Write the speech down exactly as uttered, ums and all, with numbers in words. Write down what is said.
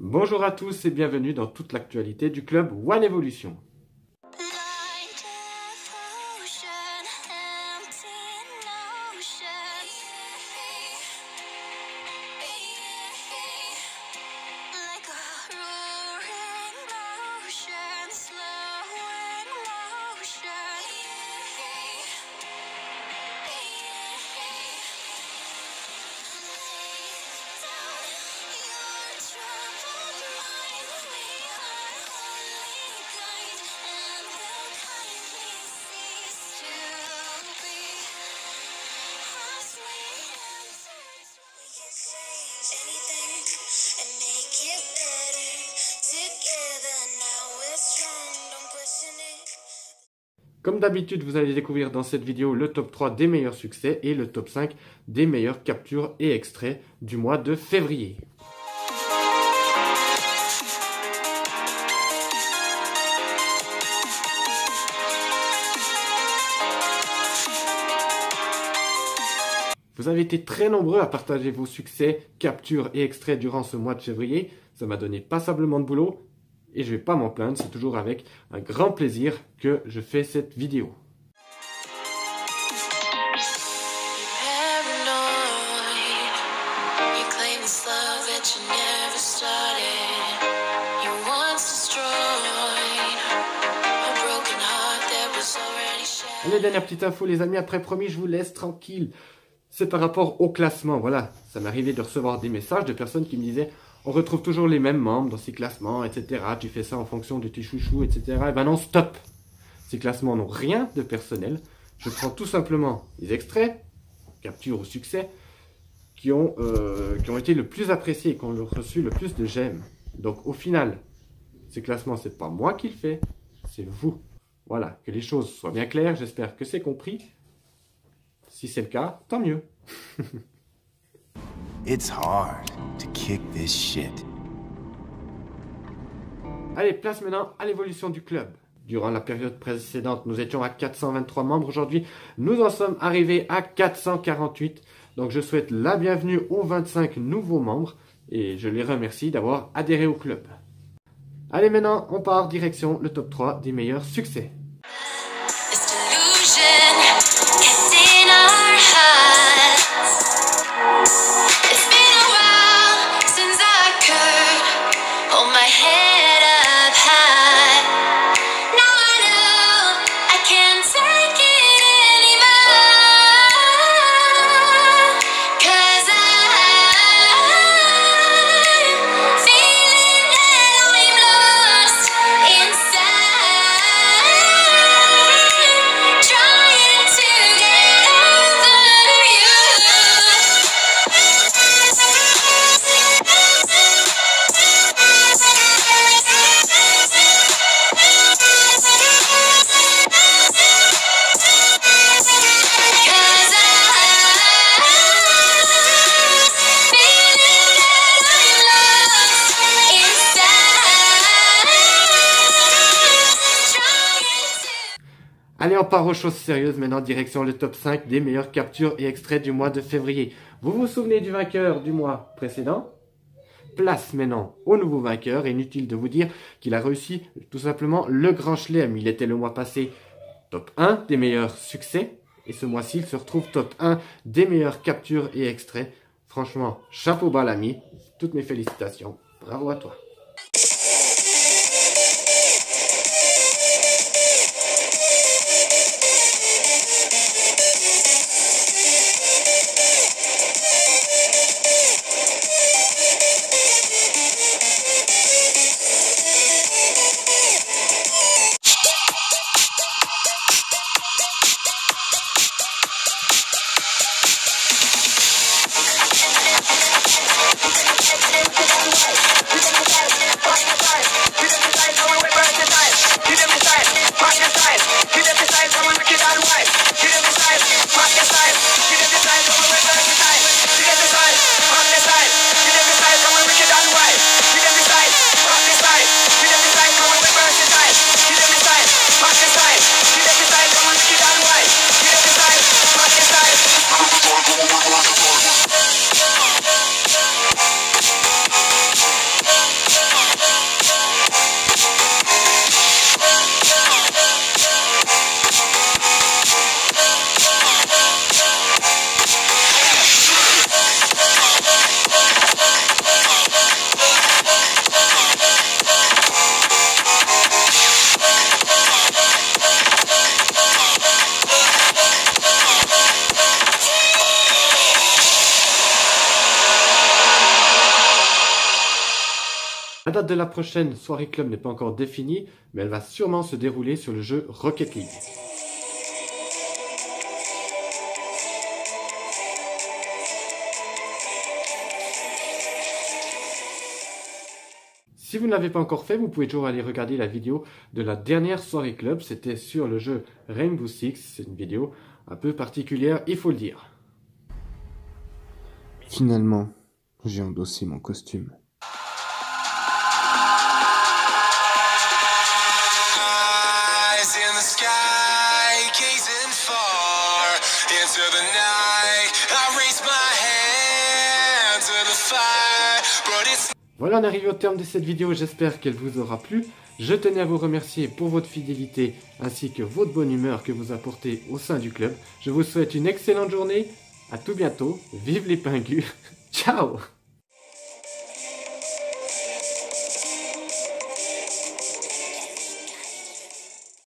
Bonjour à tous et bienvenue dans toute l'actualité du club One Evolution. Comme d'habitude, vous allez découvrir dans cette vidéo le top trois des meilleurs succès et le top cinq des meilleures captures et extraits du mois de février. Vous avez été très nombreux à partager vos succès, captures et extraits durant ce mois de février. Ça m'a donné passablement de boulot. Et je ne vais pas m'en plaindre, c'est toujours avec un grand plaisir que je fais cette vidéo. Allez, dernière petite info les amis, après promis, je vous laisse tranquille. C'est par rapport au classement, voilà. Ça m'est arrivé de recevoir des messages de personnes qui me disaient « On retrouve toujours les mêmes membres dans ces classements, et cetera. Tu fais ça en fonction de tes chouchous, et cetera » Et ben non, stop. Ces classements n'ont rien de personnel. Je prends tout simplement les extraits, captures au succès, qui ont, euh, qui ont été le plus appréciés, qui ont reçu le plus de j'aime. Donc au final, ces classements, c'est pas moi qui le fais, c'est vous. Voilà, que les choses soient bien claires, j'espère que c'est compris. Si c'est le cas, tant mieux. It's hard to kick this shit. Allez, place maintenant à l'évolution du club. Durant la période précédente, nous étions à quatre cent vingt-trois membres. Aujourd'hui, nous en sommes arrivés à quatre cent quarante-huit. Donc, je souhaite la bienvenue aux vingt-cinq nouveaux membres et je les remercie d'avoir adhéré au club. Allez, maintenant, on part direction le top trois des meilleurs succès. Allez, on part aux choses sérieuses maintenant, direction le top cinq des meilleures captures et extraits du mois de février. Vous vous souvenez du vainqueur du mois précédent? Place maintenant au nouveau vainqueur. Inutile de vous dire qu'il a réussi tout simplement le grand chelem. Il était le mois passé top un des meilleurs succès. Et ce mois-ci, il se retrouve top un des meilleures captures et extraits. Franchement, chapeau bas l'ami. Toutes mes félicitations. Bravo à toi. La date de la prochaine soirée club n'est pas encore définie, mais elle va sûrement se dérouler sur le jeu Rocket League. Si vous ne l'avez pas encore fait, vous pouvez toujours aller regarder la vidéo de la dernière soirée club. C'était sur le jeu Rainbow Six. C'est une vidéo un peu particulière, il faut le dire. Finalement, j'ai endossé mon costume. Eyes in the sky, gazing far into the night. I raise my hand to the fire, but it's Voilà, on est arrivé au terme de cette vidéo, j'espère qu'elle vous aura plu. Je tenais à vous remercier pour votre fidélité ainsi que votre bonne humeur que vous apportez au sein du club. Je vous souhaite une excellente journée, à tout bientôt, vive les pingus, ciao!